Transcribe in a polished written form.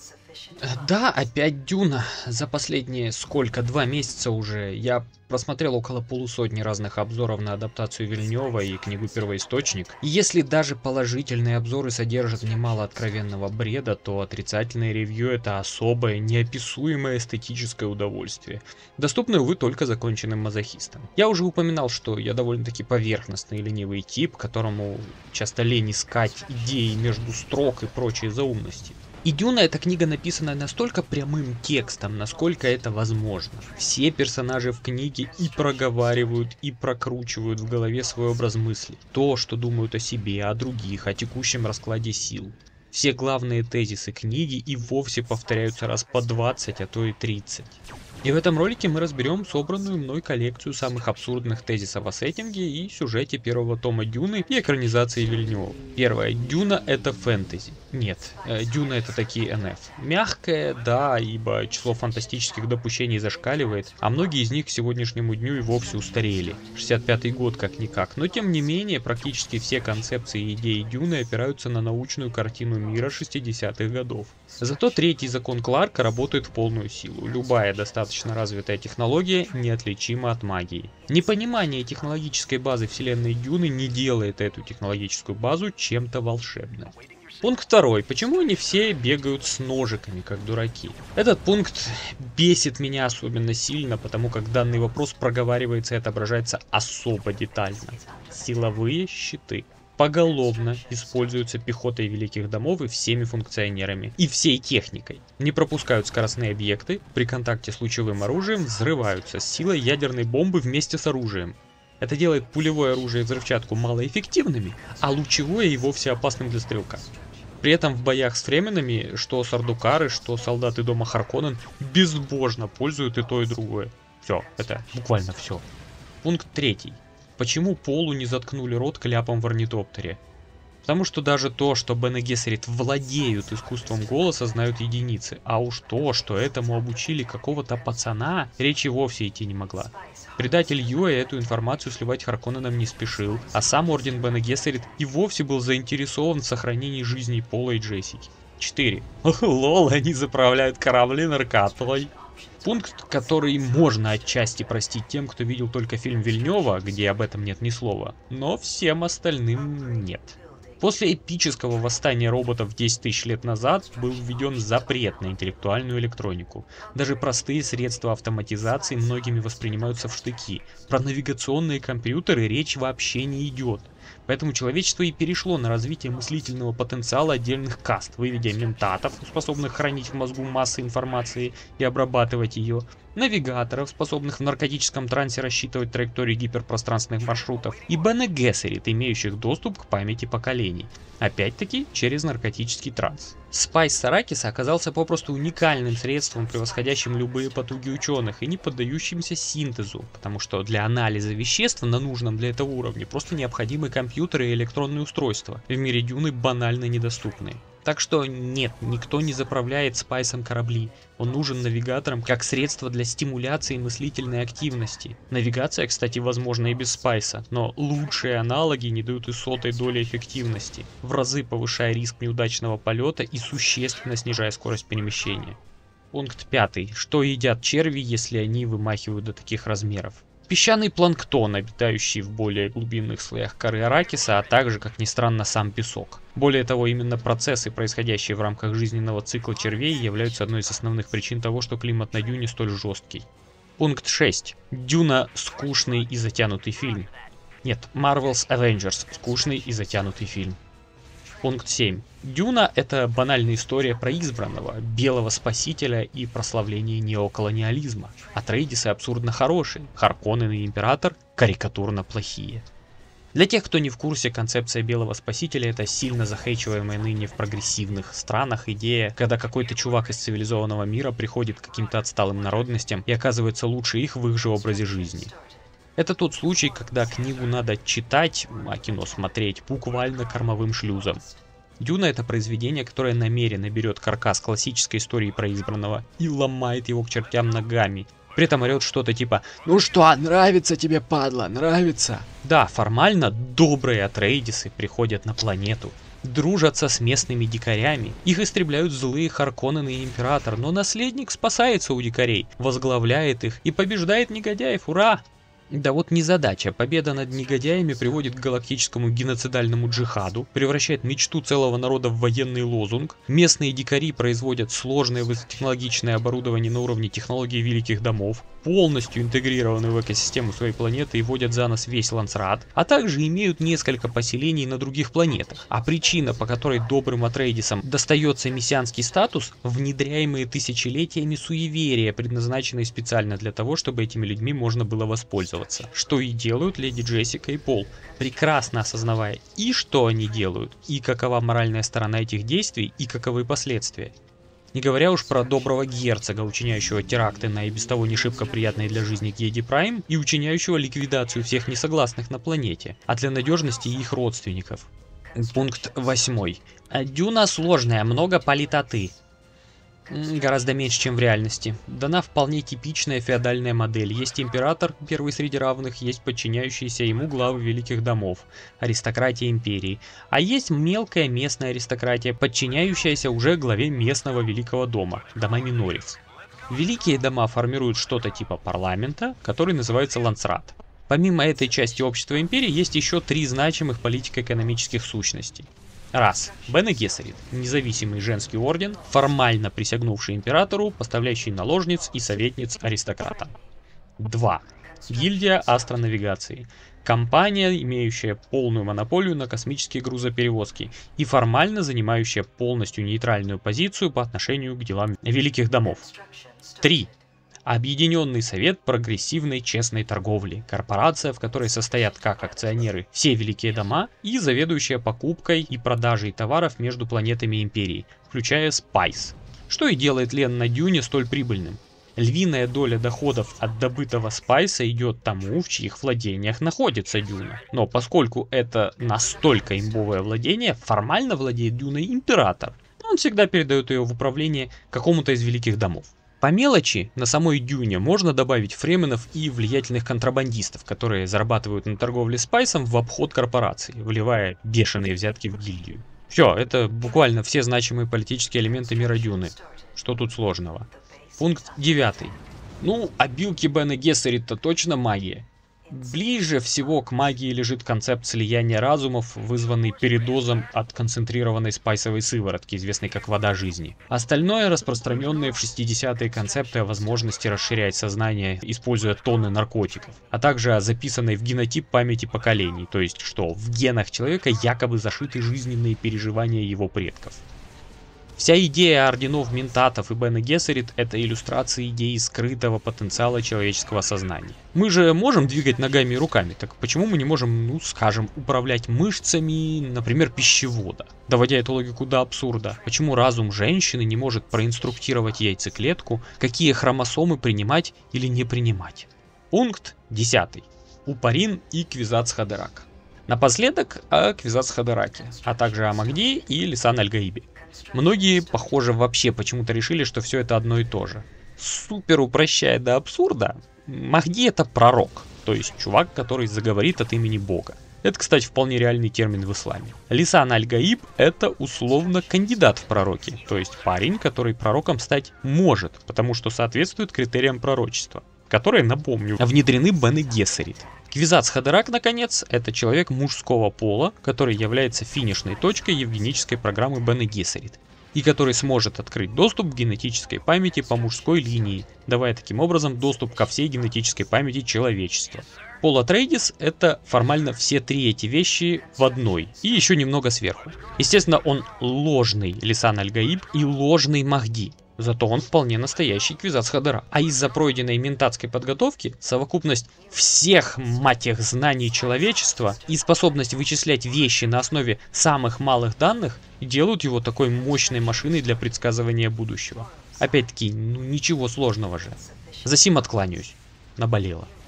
Да, опять Дюна. За последние сколько, 2 месяца уже, я просмотрел около полусотни разных обзоров на адаптацию Вильнёва и книгу «Первоисточник». И если даже положительные обзоры содержат немало откровенного бреда, то отрицательное ревью — это особое, неописуемое эстетическое удовольствие, доступное, увы, только законченным мазохистам. Я уже упоминал, что я довольно-таки поверхностный и ленивый тип, которому часто лень искать идеи между строк и прочие заумности. И Дюна — эта книга, написанная настолько прямым текстом, насколько это возможно. Все персонажи в книге и проговаривают, и прокручивают в голове свой образ мысли. То, что думают о себе, о других, о текущем раскладе сил. Все главные тезисы книги и вовсе повторяются раз по 20, а то и 30. И в этом ролике мы разберем собранную мной коллекцию самых абсурдных тезисов о сеттинге и сюжете первого тома Дюны и экранизации Вильнёва. Первое. Дюна — это фэнтези. Нет, Дюна — это такие НФ. Мягкое, да, ибо число фантастических допущений зашкаливает, а многие из них к сегодняшнему дню и вовсе устарели. 65-й год как-никак. Но тем не менее, практически все концепции и идеи Дюны опираются на научную картину мира 60-х годов. Зато третий закон Кларка работает в полную силу. Любая достаточно развитая технология неотличима от магии. Непонимание технологической базы вселенной Дюны не делает эту технологическую базу чем-то волшебным. Пункт второй. Почему они все бегают с ножиками, как дураки? Этот пункт бесит меня особенно сильно, потому как данный вопрос проговаривается и отображается особо детально. Силовые щиты поголовно используются пехотой великих домов и всеми функционерами, и всей техникой. Не пропускают скоростные объекты, при контакте с лучевым оружием взрываются с силой ядерной бомбы вместе с оружием. Это делает пулевое оружие и взрывчатку малоэффективными, а лучевое и вовсе опасным для стрелка. При этом в боях с фременами, что сардукары, что солдаты дома Харконнен безбожно пользуют и то, и другое. Все, это буквально все. Пункт третий. Почему Полу не заткнули рот кляпом в орнитоптере? Потому что даже то, что Бене Гессерит владеют искусством голоса, знают единицы. А уж то, что этому обучили какого-то пацана, речи вовсе идти не могла. Предатель Юэ эту информацию сливать Харконненам не спешил, а сам Орден Бене Гессерит и вовсе был заинтересован в сохранении жизней Пола и Джессики. 4. Лол, они заправляют корабли наркотой. Пункт, который можно отчасти простить тем, кто видел только фильм Вильнёва, где об этом нет ни слова, но всем остальным нет. После эпического восстания роботов 10 тысяч лет назад был введен запрет на интеллектуальную электронику. Даже простые средства автоматизации многими воспринимаются в штыки. Про навигационные компьютеры речь вообще не идет. Поэтому человечество и перешло на развитие мыслительного потенциала отдельных каст, выведя ментатов, способных хранить в мозгу массы информации и обрабатывать ее, навигаторов, способных в наркотическом трансе рассчитывать траектории гиперпространственных маршрутов, и Бене Гессерит, имеющих доступ к памяти поколений. Опять-таки через наркотический транс. Спайс Саракиса оказался попросту уникальным средством, превосходящим любые потуги ученых и не поддающимся синтезу, потому что для анализа веществ на нужном для этого уровне просто необходимы компьютеры и электронные устройства, в мире Дюны банально недоступные. Так что нет, никто не заправляет Спайсом корабли. Он нужен навигаторам как средство для стимуляции мыслительной активности. Навигация, кстати, возможна и без Спайса, но лучшие аналоги не дают и сотой доли эффективности, в разы повышая риск неудачного полета и существенно снижая скорость перемещения. Пункт 5. Что едят черви, если они вымахивают до таких размеров? Песчаный планктон, обитающий в более глубинных слоях коры Аракиса, а также, как ни странно, сам песок. Более того, именно процессы, происходящие в рамках жизненного цикла червей, являются одной из основных причин того, что климат на Дюне столь жесткий. Пункт 6. Дюна – скучный и затянутый фильм. Нет, Marvel's Avengers – скучный и затянутый фильм. Пункт 7. Дюна — это банальная история про избранного, белого спасителя и прославление неоколониализма. Атрейдисы абсурдно хорошие, Харконнен и Император карикатурно плохие. Для тех, кто не в курсе, концепция белого спасителя — это сильно захейчиваемая ныне в прогрессивных странах идея, когда какой-то чувак из цивилизованного мира приходит к каким-то отсталым народностям и оказывается лучше их в их же образе жизни. Это тот случай, когда книгу надо читать, а кино смотреть буквально кормовым шлюзом. Дюна — это произведение, которое намеренно берет каркас классической истории про избранного и ломает его к чертям ногами, При этом орет что-то типа «Ну что, нравится тебе, падла, нравится?» Да, формально добрые Атрейдисы приходят на планету, дружатся с местными дикарями, их истребляют злые Харконнен и Император, но наследник спасается у дикарей, возглавляет их и побеждает негодяев, ура! Да вот незадача, победа над негодяями приводит к галактическому геноцидальному джихаду, превращает мечту целого народа в военный лозунг, местные дикари производят сложное высокотехнологичное оборудование на уровне технологий великих домов, полностью интегрированы в экосистему своей планеты и водят за нос весь Лансрат, а также имеют несколько поселений на других планетах. А причина, по которой добрым Атрейдисам достается мессианский статус, внедряемые тысячелетиями суеверия, предназначенные специально для того, чтобы этими людьми можно было воспользоваться. Что и делают леди Джессика и Пол, прекрасно осознавая и что они делают, и какова моральная сторона этих действий, и каковы последствия. Не говоря уж про доброго герцога, учиняющего теракты на и без того не шибко приятной для жизни Геди Прайм и учиняющего ликвидацию всех несогласных на планете, а для надежности их родственников. Пункт 8. Дюна сложная, много политоты. Гораздо меньше, чем в реальности. Дана вполне типичная феодальная модель. Есть император, первый среди равных, есть подчиняющиеся ему главы великих домов, аристократия империи. А есть мелкая местная аристократия, подчиняющаяся уже главе местного великого дома, дома Минорис. Великие дома формируют что-то типа парламента, который называется Лансрат. Помимо этой части общества империи есть еще 3 значимых политико-экономических сущностей. Раз. Бене Гессерит, независимый женский орден, формально присягнувший императору, поставляющий наложниц и советниц аристократа. 2. Гильдия астронавигации. Компания, имеющая полную монополию на космические грузоперевозки и формально занимающая полностью нейтральную позицию по отношению к делам великих домов. 3. Объединенный совет прогрессивной честной торговли. Корпорация, в которой состоят как акционеры все великие дома и заведующая покупкой и продажей товаров между планетами империи, включая Спайс. Что и делает Лен на Дюне столь прибыльным. Львиная доля доходов от добытого Спайса идет тому, в чьих владениях находится Дюна. Но поскольку это настолько имбовое владение, формально владеет Дюной император. Он всегда передает ее в управление какому-то из великих домов. По мелочи, на самой Дюне можно добавить фременов и влиятельных контрабандистов, которые зарабатывают на торговле спайсом в обход корпорации, вливая бешеные взятки в гильдию. Все, это буквально все значимые политические элементы мира Дюны. Что тут сложного? Пункт 9. Ну, обилки Бене Гессерит-то точно магия. Ближе всего к магии лежит концепт слияния разумов, вызванный передозом от концентрированной спайсовой сыворотки, известной как вода жизни. Остальное распространенные в 60-е концепты о возможности расширять сознание, используя тонны наркотиков, а также о записанной в генотип памяти поколений, то есть что в генах человека якобы зашиты жизненные переживания его предков. Вся идея орденов Ментатов и Бене Гессерит — это иллюстрация идеи скрытого потенциала человеческого сознания. Мы же можем двигать ногами и руками, так почему мы не можем, ну скажем, управлять мышцами, например, пищевода? Доводя эту логику до абсурда, почему разум женщины не может проинструктировать яйцеклетку, какие хромосомы принимать или не принимать? Пункт 10. Упарин и Квизац Хадерак. Напоследок о Квизац Хадераке, а также о Махди и Лисан Аль-Гаибе. Многие, похоже, вообще почему-то решили, что все это одно и то же. Супер упрощая до абсурда, Махди — это пророк, то есть чувак, который заговорит от имени Бога. Это, кстати, вполне реальный термин в исламе. Лисан Аль-Гаиб — это условно кандидат в пророки, то есть парень, который пророком стать может, потому что соответствует критериям пророчества, которые, напомню, внедрены Бене Гессерит. Квизац Хадерак, наконец, это человек мужского пола, который является финишной точкой евгенической программы Бене Гессерит, и который сможет открыть доступ к генетической памяти по мужской линии, давая таким образом доступ ко всей генетической памяти человечества. Пол Атрейдис — это формально все 3 эти вещи в одной, и еще немного сверху. Естественно, он ложный Лисан Аль-Гаиб и ложный Махди. Зато он вполне настоящий Квизац Хадерак. А из-за пройденной ментатской подготовки совокупность всех, мать их, знаний человечества и способность вычислять вещи на основе самых малых данных делают его такой мощной машиной для предсказывания будущего. Опять-таки, ну ничего сложного же. За сим откланяюсь. Наболело.